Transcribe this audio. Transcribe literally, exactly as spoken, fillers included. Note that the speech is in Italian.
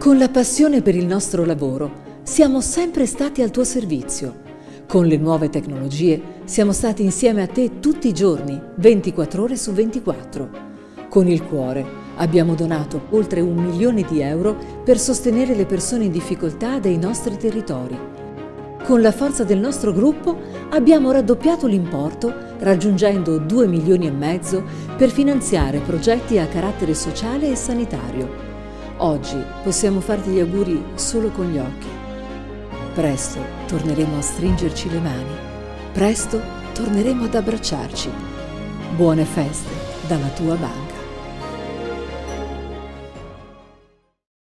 Con la passione per il nostro lavoro siamo sempre stati al tuo servizio. Con le nuove tecnologie siamo stati insieme a te tutti i giorni, ventiquattro ore su ventiquattro. Con il cuore abbiamo donato oltre un milione di euro per sostenere le persone in difficoltà dei nostri territori. Con la forza del nostro gruppo abbiamo raddoppiato l'importo, raggiungendo due milioni e mezzo per finanziare progetti a carattere sociale e sanitario. Oggi possiamo farti gli auguri solo con gli occhi. Presto torneremo a stringerci le mani. Presto torneremo ad abbracciarci. Buone feste dalla tua banca.